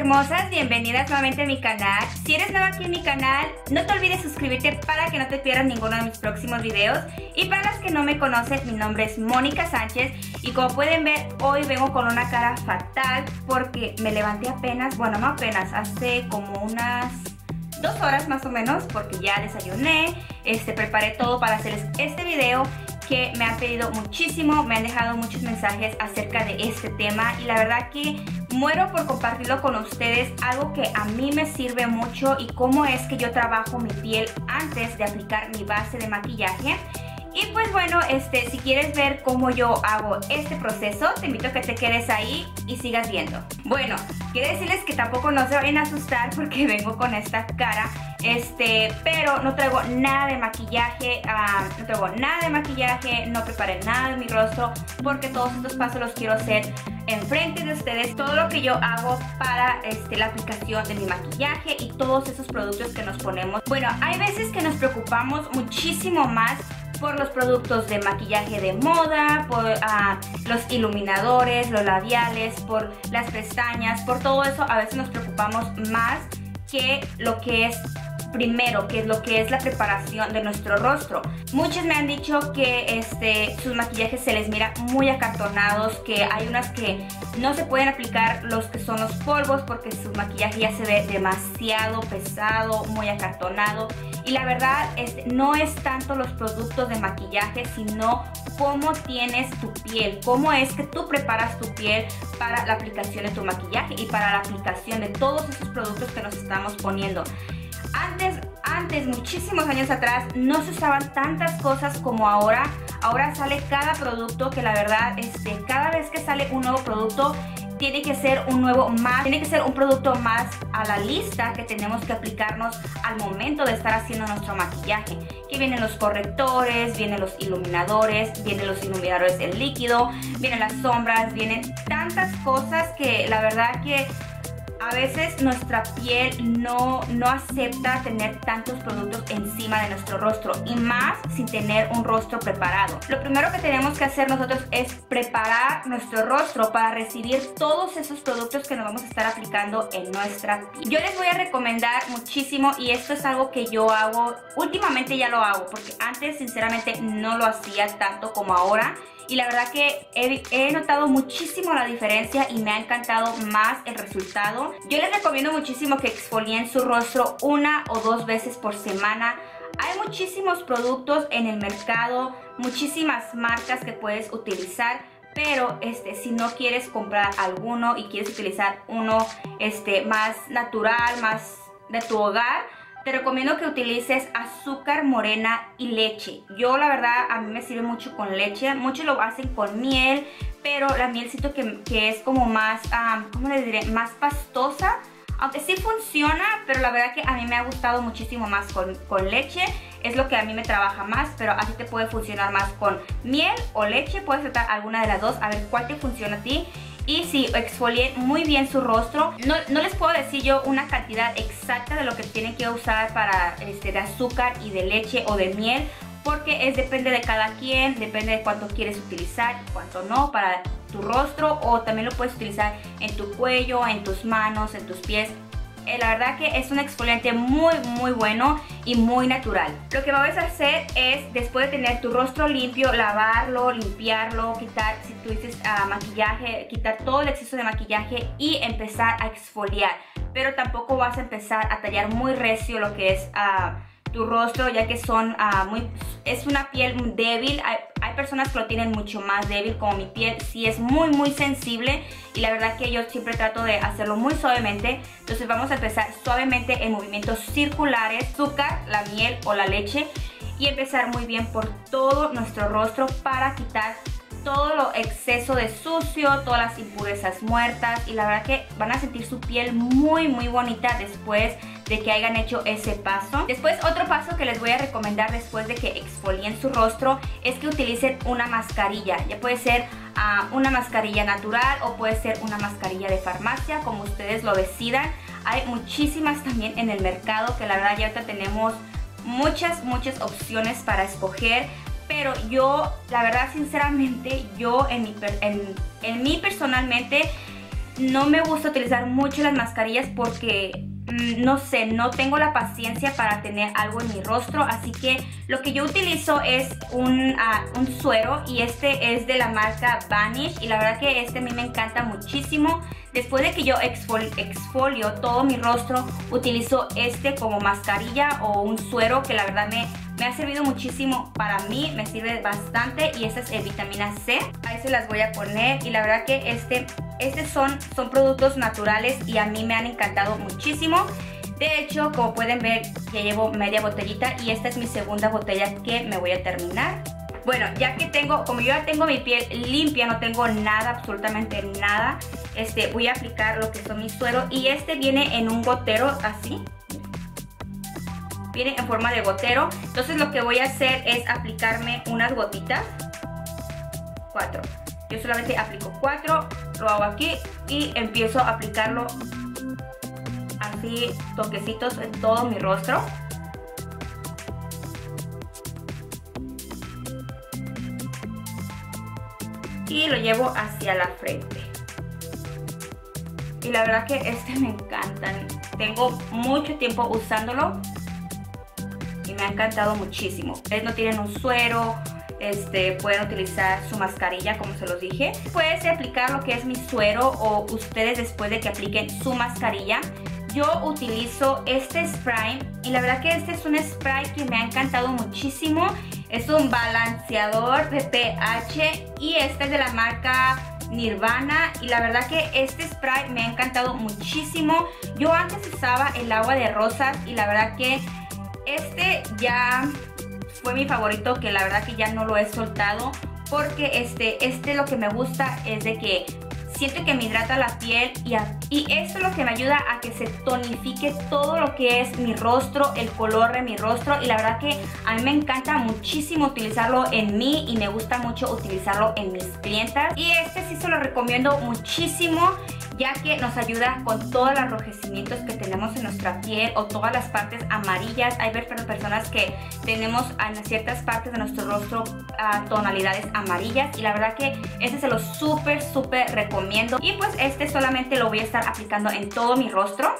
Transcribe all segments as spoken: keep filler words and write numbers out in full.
hermosas, bienvenidas nuevamente a mi canal. Si eres nueva aquí en mi canal, no te olvides suscribirte para que no te pierdas ninguno de mis próximos videos. Y para las que no me conocen, mi nombre es Mónica Sánchez y como pueden ver, hoy vengo con una cara fatal porque me levanté apenas, bueno no apenas, hace como unas dos horas más o menos, porque ya desayuné, este, preparé todo para hacerles este video que me han pedido muchísimo, me han dejado muchos mensajes acerca de este tema y la verdad que muero por compartirlo con ustedes, algo que a mí me sirve mucho y cómo es que yo trabajo mi piel antes de aplicar mi base de maquillaje. Y pues bueno, este, si quieres ver cómo yo hago este proceso, te invito a que te quedes ahí y sigas viendo. Bueno, quiero decirles que tampoco no se vayan a asustar porque vengo con esta cara, este, pero no traigo nada de maquillaje, uh, no traigo nada de maquillaje, no preparé nada de mi rostro porque todos estos pasos los quiero hacer enfrente de ustedes. Todo lo que yo hago para este, la aplicación de mi maquillaje y todos esos productos que nos ponemos. Bueno, hay veces que nos preocupamos muchísimo más por los productos de maquillaje de moda, por uh, los iluminadores, los labiales, por las pestañas, por todo eso a veces nos preocupamos más que lo que es primero, que es lo que es la preparación de nuestro rostro. Muchos me han dicho que este, sus maquillajes se les mira muy acartonados, que hay unas que no se pueden aplicar los que son los polvos porque su maquillaje ya se ve demasiado pesado, muy acartonado. Y la verdad es, no es tanto los productos de maquillaje, sino cómo tienes tu piel, cómo es que tú preparas tu piel para la aplicación de tu maquillaje y para la aplicación de todos esos productos que nos estamos poniendo. Antes, antes, muchísimos años atrás, no se usaban tantas cosas como ahora. Ahora sale cada producto que la verdad, este, cada vez que sale un nuevo producto, tiene que ser un nuevo más, tiene que ser un producto más a la lista que tenemos que aplicarnos al momento de estar haciendo nuestro maquillaje. Que vienen los correctores, vienen los iluminadores, vienen los iluminadores en líquido, vienen las sombras, vienen tantas cosas que la verdad que a veces nuestra piel no, no acepta tener tantos productos encima de nuestro rostro y más sin tener un rostro preparado. Lo primero que tenemos que hacer nosotros es preparar nuestro rostro para recibir todos esos productos que nos vamos a estar aplicando en nuestra piel. Yo les voy a recomendar muchísimo y esto es algo que yo hago, últimamente ya lo hago porque antes sinceramente no lo hacía tanto como ahora. Y la verdad que he, he notado muchísimo la diferencia y me ha encantado más el resultado. Yo les recomiendo muchísimo que exfolien su rostro una o dos veces por semana. Hay muchísimos productos en el mercado, muchísimas marcas que puedes utilizar. Pero este, si no quieres comprar alguno y quieres utilizar uno este, más natural, más de tu hogar, te recomiendo que utilices azúcar morena y leche. Yo la verdad a mí me sirve mucho con leche. Muchos lo hacen con miel, pero la miel siento que, que es como más, um, ¿cómo les diré? Más pastosa. Aunque sí funciona, pero la verdad que a mí me ha gustado muchísimo más con, con leche. Es lo que a mí me trabaja más, pero así te puede funcionar más con miel o leche. Puedes tratar alguna de las dos, a ver cuál te funciona a ti. Y si exfolien muy bien su rostro, no, no les puedo decir yo una cantidad exacta de lo que tienen que usar para este, de azúcar y de leche o de miel, porque es depende de cada quien, depende de cuánto quieres utilizar y cuánto no para tu rostro, o también lo puedes utilizar en tu cuello, en tus manos, en tus pies. Eh, la verdad que es un exfoliante muy muy bueno y muy natural. Lo que vas a hacer es, después de tener tu rostro limpio, lavarlo, limpiarlo, quitar, si tú dices uh, maquillaje, quitar todo el exceso de maquillaje y empezar a exfoliar. Pero tampoco vas a empezar a tallar muy recio lo que es uh, tu rostro, ya que son uh, muy, es una piel muy débil. Hay, hay personas que lo tienen mucho más débil, como mi piel sí es muy muy sensible y la verdad que yo siempre trato de hacerlo muy suavemente. Entonces vamos a empezar suavemente en movimientos circulares, azúcar, la miel o la leche, y empezar muy bien por todo nuestro rostro para quitar todo lo exceso de sucio, todas las impurezas muertas, y la verdad que van a sentir su piel muy muy bonita después de que hayan hecho ese paso. Después, otro paso que les voy a recomendar después de que exfolien su rostro es que utilicen una mascarilla. Ya puede ser uh, una mascarilla natural o puede ser una mascarilla de farmacia, como ustedes lo decidan. Hay muchísimas también en el mercado que la verdad ya ahorita tenemos muchas muchas opciones para escoger. Pero yo, la verdad, sinceramente, yo en mi, en, en mí personalmente no me gusta utilizar mucho las mascarillas porque no sé, no tengo la paciencia para tener algo en mi rostro, así que lo que yo utilizo es un, uh, un suero, y este es de la marca Vanish, y la verdad que este a mí me encanta muchísimo. Después de que yo exfol exfolio todo mi rostro, utilizo este como mascarilla o un suero que la verdad me, me ha servido muchísimo para mí, me sirve bastante, y esta es el vitamina C. Ahí se las voy a poner, y la verdad que este... Estos son, son productos naturales y a mí me han encantado muchísimo. De hecho, como pueden ver, ya llevo media botellita y esta es mi segunda botella que me voy a terminar. Bueno, ya que tengo, como yo ya tengo mi piel limpia, no tengo nada, absolutamente nada, este, voy a aplicar lo que son mis sueros. Y este viene en un gotero así. Viene en forma de gotero. Entonces lo que voy a hacer es aplicarme unas gotitas. Cuatro. Yo solamente aplico cuatro, lo hago aquí y empiezo a aplicarlo así, toquecitos en todo mi rostro. Y lo llevo hacia la frente. Y la verdad que este me encanta. Tengo mucho tiempo usándolo y me ha encantado muchísimo. Ustedes no tienen un suero, Este, pueden utilizar su mascarilla, como se los dije. Puedes aplicar lo que es mi suero, o ustedes después de que apliquen su mascarilla. Yo utilizo este spray y la verdad que este es un spray que me ha encantado muchísimo. Es un balanceador de pH y este es de la marca Nirvana, y la verdad que este spray me ha encantado muchísimo. Yo antes usaba el agua de rosas y la verdad que este ya fue mi favorito, que la verdad que ya no lo he soltado, porque este, este lo que me gusta es de que siento que me hidrata la piel, y, a, y esto es lo que me ayuda a que se tonifique todo lo que es mi rostro, el color de mi rostro, y la verdad que a mí me encanta muchísimo utilizarlo en mí y me gusta mucho utilizarlo en mis clientas. Y este sí se lo recomiendo muchísimo, ya que nos ayuda con todos los enrojecimientos que tenemos en nuestra piel o todas las partes amarillas. Hay personas que tenemos en ciertas partes de nuestro rostro uh, tonalidades amarillas, y la verdad que este se lo súper súper recomiendo. Y pues este solamente lo voy a estar aplicando en todo mi rostro.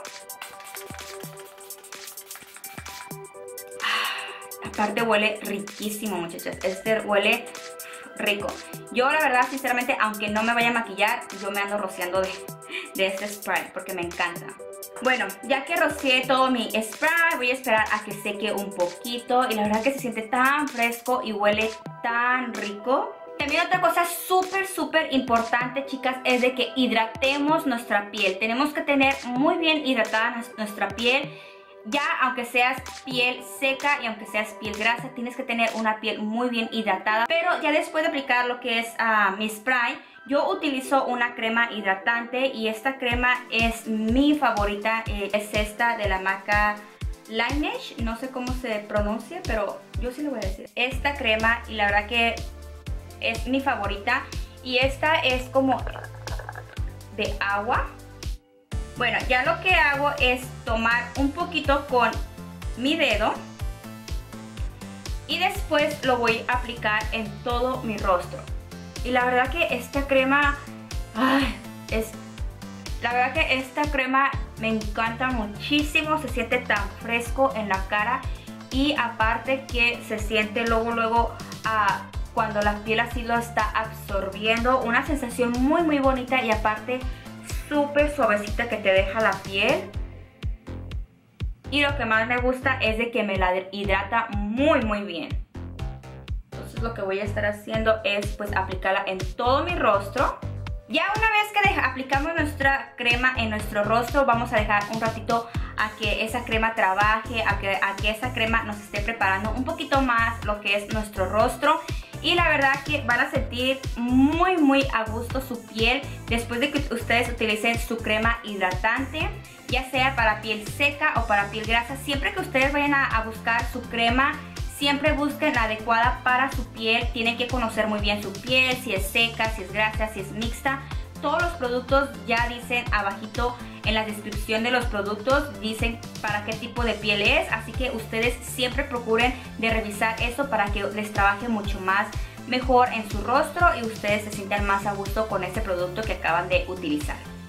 Ah, aparte huele riquísimo, muchachas. Este huele rico. Yo la verdad, sinceramente, aunque no me vaya a maquillar, yo me ando rociando de, de este spray porque me encanta. Bueno, ya que rocié todo mi spray, voy a esperar a que seque un poquito, y la verdad que se siente tan fresco y huele tan rico. También otra cosa súper súper importante, chicas, es de que hidratemos nuestra piel. Tenemos que tener muy bien hidratada nuestra piel. Ya aunque seas piel seca y aunque seas piel grasa, tienes que tener una piel muy bien hidratada. Pero ya después de aplicar lo que es uh, mi spray, yo utilizo una crema hidratante, y esta crema es mi favorita. eh, Es esta de la marca Laneige, no sé cómo se pronuncia, pero yo sí le voy a decir esta crema, y la verdad que es mi favorita. Y esta es como de agua. Bueno, ya lo que hago es tomar un poquito con mi dedo y después lo voy a aplicar en todo mi rostro. Y la verdad que esta crema, ay, es, la verdad que esta crema me encanta muchísimo. Se siente tan fresco en la cara, y aparte que se siente luego, luego, uh, cuando la piel así lo está absorbiendo, una sensación muy muy bonita, y aparte súper suavecita que te deja la piel. Y lo que más me gusta es de que me la hidrata muy muy bien. Entonces lo que voy a estar haciendo es pues aplicarla en todo mi rostro. Ya una vez que deja, aplicamos nuestra crema en nuestro rostro, vamos a dejar un ratito a que esa crema trabaje, a que, a que esa crema nos esté preparando un poquito más lo que es nuestro rostro. Y la verdad que van a sentir muy muy a gusto su piel después de que ustedes utilicen su crema hidratante, ya sea para piel seca o para piel grasa. Siempre que ustedes vayan a, a buscar su crema, siempre busquen la adecuada para su piel. Tienen que conocer muy bien su piel, si es seca, si es grasa, si es mixta. Todos los productos ya dicen abajito en la descripción de los productos, dicen para qué tipo de piel es, así que ustedes siempre procuren de revisar eso para que les trabaje mucho más mejor en su rostro y ustedes se sientan más a gusto con este producto que acaban de utilizar.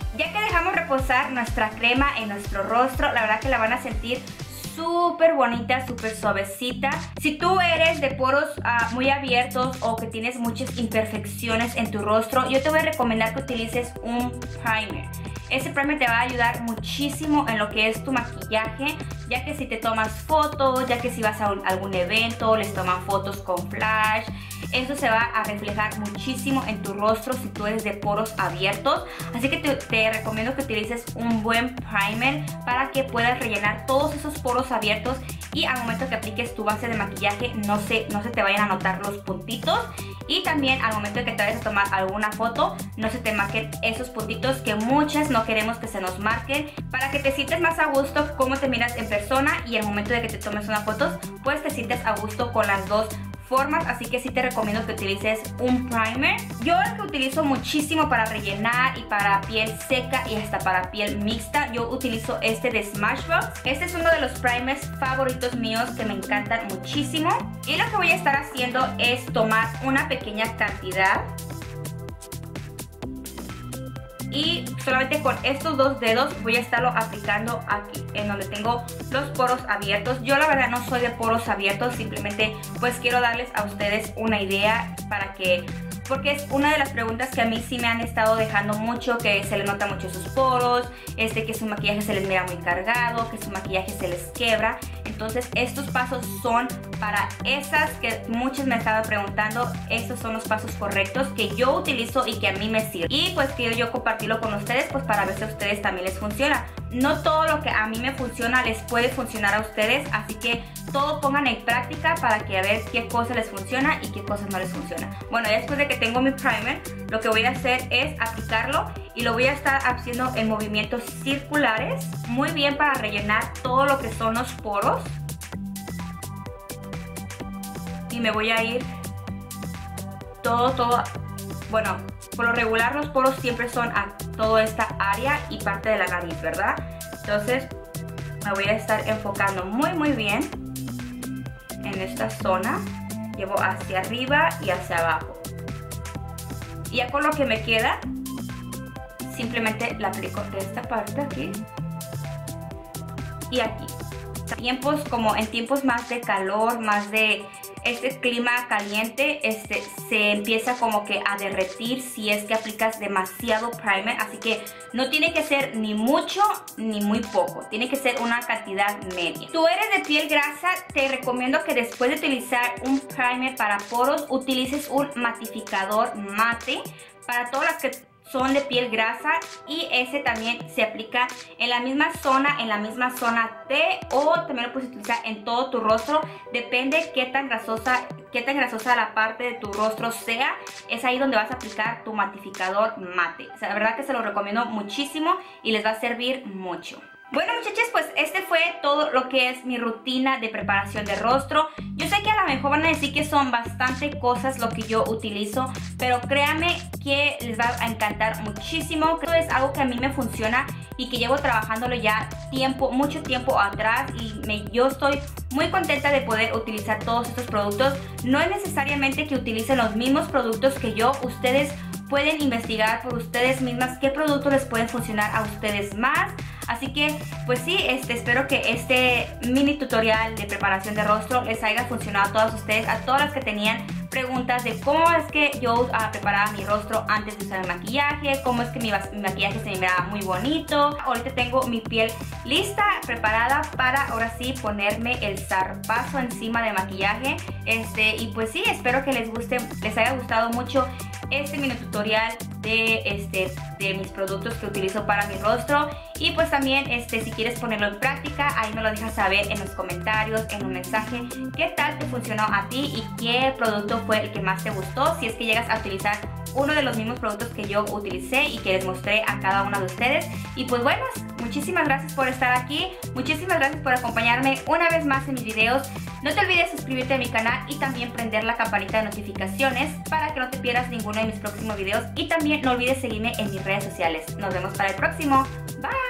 Ya que dejamos reposar nuestra crema en nuestro rostro, la verdad que la van a sentir súper bonita, súper suavecita. Si tú eres de poros uh, muy abiertos o que tienes muchas imperfecciones en tu rostro, yo te voy a recomendar que utilices un primer. Ese primer te va a ayudar muchísimo en lo que es tu maquillaje, ya que si te tomas fotos, ya que si vas a un, algún evento, les toman fotos con flash, eso se va a reflejar muchísimo en tu rostro si tú eres de poros abiertos. Así que te, te recomiendo que utilices un buen primer para que puedas rellenar todos esos poros abiertos y al momento que apliques tu base de maquillaje no se, no se te vayan a notar los puntitos. Y también al momento de que te vayas a tomar alguna foto, no se te marquen esos puntitos que muchas no queremos que se nos marquen, para que te sientas más a gusto cómo te miras en persona y al momento de que te tomes una foto, pues te sientes a gusto con las dos formas. Así que sí te recomiendo que utilices un primer. Yo el que utilizo muchísimo para rellenar y para piel seca y hasta para piel mixta, yo utilizo este de Smashbox. Este es uno de los primers favoritos míos que me encantan muchísimo. Y lo que voy a estar haciendo es tomar una pequeña cantidad y solamente con estos dos dedos voy a estarlo aplicando aquí en donde tengo los poros abiertos. Yo la verdad no soy de poros abiertos, simplemente pues quiero darles a ustedes una idea para que, porque es una de las preguntas que a mí sí me han estado dejando mucho, que se le nota mucho sus poros, este, que su maquillaje se les mira muy cargado, que su maquillaje se les quebra. Entonces estos pasos son para esas que muchos me estaban preguntando. Estos son los pasos correctos que yo utilizo y que a mí me sirven. Y pues quiero yo compartirlo con ustedes pues para ver si a ustedes también les funciona. No todo lo que a mí me funciona les puede funcionar a ustedes, así que todo pongan en práctica para que a ver qué cosa les funciona y qué cosas no les funciona. Bueno, ya después de que tengo mi primer, lo que voy a hacer es aplicarlo y lo voy a estar haciendo en movimientos circulares, muy bien para rellenar todo lo que son los poros. Y me voy a ir todo, todo, bueno, por lo regular los poros siempre son a toda esta área y parte de la nariz, ¿verdad? Entonces me voy a estar enfocando muy muy bien en esta zona. Llevo hacia arriba y hacia abajo. Y ya con lo que me queda, simplemente la aplico de esta parte aquí y aquí. Tiempos como en tiempos más de calor, más de este clima caliente, este se empieza como que a derretir si es que aplicas demasiado primer, así que no tiene que ser ni mucho ni muy poco, tiene que ser una cantidad media. Tú eres de piel grasa, te recomiendo que después de utilizar un primer para poros utilices un matificador mate para todas las que son de piel grasa, y ese también se aplica en la misma zona, en la misma zona T, o también lo puedes utilizar en todo tu rostro, depende qué tan grasosa, qué tan grasosa la parte de tu rostro sea, es ahí donde vas a aplicar tu matificador mate. O sea, la verdad que se lo recomiendo muchísimo y les va a servir mucho. Bueno muchachos, pues este fue todo lo que es mi rutina de preparación de rostro. Yo sé que a lo mejor van a decir que son bastante cosas lo que yo utilizo, pero créanme que les va a encantar muchísimo. Creo que es algo que a mí me funciona y que llevo trabajándolo ya tiempo, mucho tiempo atrás, y me, yo estoy muy contenta de poder utilizar todos estos productos. No es necesariamente que utilicen los mismos productos que yo, ustedes pueden investigar por ustedes mismas qué productos les pueden funcionar a ustedes más. Así que pues sí, este, espero que este mini tutorial de preparación de rostro les haya funcionado a todas ustedes, a todas las que tenían preguntas de cómo es que yo uh, preparaba mi rostro antes de usar el maquillaje, cómo es que mi, mi maquillaje se me miraba muy bonito. Ahorita tengo mi piel lista, preparada para ahora sí ponerme el zarpazo encima del maquillaje. Este, y pues sí, espero que les guste, les haya gustado mucho este mini tutorial de, este, de mis productos que utilizo para mi rostro. Y pues también este, si quieres ponerlo en práctica, ahí me lo dejas saber en los comentarios, en un mensaje, qué tal te funcionó a ti y qué producto fue el que más te gustó, si es que llegas a utilizar uno de los mismos productos que yo utilicé y que les mostré a cada uno de ustedes. Y pues bueno, muchísimas gracias por estar aquí, muchísimas gracias por acompañarme una vez más en mis videos. No te olvides suscribirte a mi canal y también prender la campanita de notificaciones para que no te pierdas ninguno de mis próximos videos, y también no olvides seguirme en mis redes sociales. Nos vemos para el próximo. Bye.